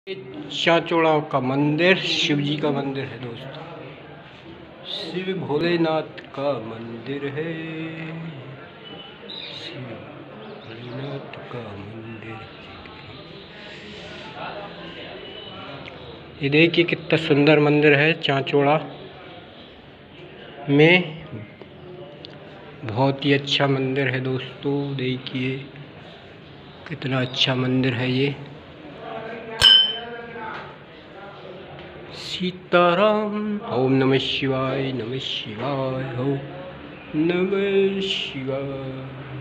चाचौड़ा का मंदिर शिव जी का मंदिर है दोस्तों। शिव भोलेनाथ का मंदिर है। शिव भोलेनाथ का मंदिर। ये देखिए कितना सुंदर मंदिर है चाचौड़ा में। बहुत ही अच्छा मंदिर है दोस्तों। देखिए कितना अच्छा मंदिर है ये। सीताराम। ओम नमः शिवाय, नमः शिवाय, ओम नमः शिवाय,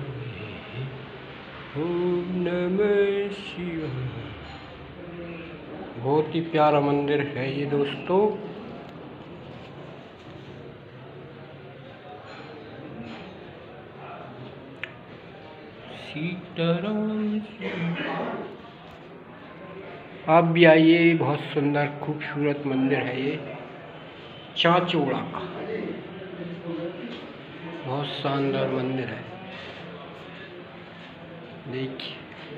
ओम नमः शिवाय। बहुत ही प्यारा मंदिर है ये दोस्तों। सीताराम। आप भी आइए, बहुत सुंदर खूबसूरत मंदिर है ये चाचौड़ा का। बहुत शानदार मंदिर है। देखिए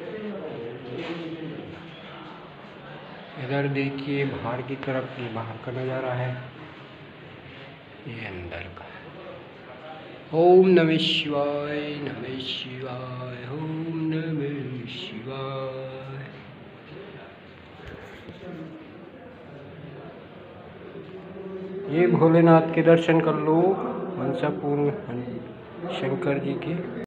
इधर देखिए बाहर की तरफ, ये बाहर का नज़ारा है, ये अंदर का। ओम नमः शिवाय, नमः शिवाय, ओम नमः शिवाय। ये भोलेनाथ के दर्शन कर लो, मनसा पूर्ण शंकर जी के।